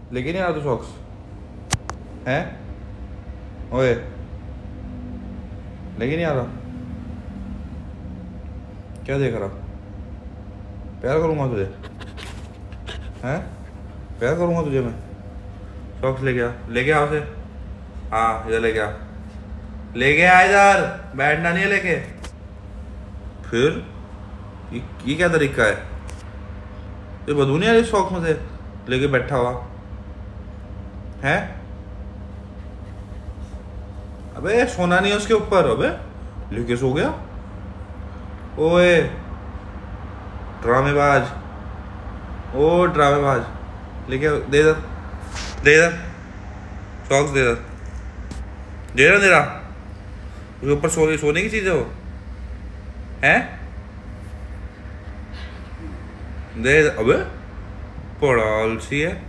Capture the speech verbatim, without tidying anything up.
लेके नहीं आ तू सॉक्स हैं? ओए लेके नहीं आ रहा? क्या देख रहा? प्यार करूँगा तुझे हैं? प्यार करूँगा तुझे मैं। सॉक्स लेके आ, लेके आ उसे। हाँ इधर लेके आ, लेके आ इधर, बैठना नहीं है लेके। फिर ये, ये क्या तरीका है? ये बदबू नहीं आ रही सॉक्स में से लेके बैठा हुआ है? अबे सोना नहीं है उसके ऊपर, अबे लेके सो गया। ओए ड्रामेबाज, ओ ड्रामेबाज, लेके दे इधर, दे इधर सॉक्स, दे इधर, दे इधर, दे रहा उसके ऊपर। सो सोने की चीज़ है वो हैं? दे, अबे पड़ा आलसी है।